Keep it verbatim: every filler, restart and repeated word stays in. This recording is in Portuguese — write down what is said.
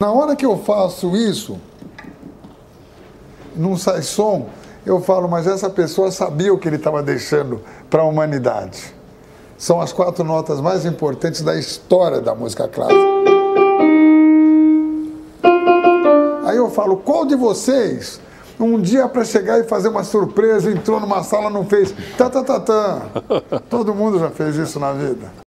Na hora que eu faço isso, não sai som, eu falo, mas essa pessoa sabia o que ele estava deixando para a humanidade. São as quatro notas mais importantes da história da música clássica. Aí eu falo, qual de vocês, um dia para chegar e fazer uma surpresa, entrou numa sala, não fez tá, tá, tá, tá. Todo mundo já fez isso na vida.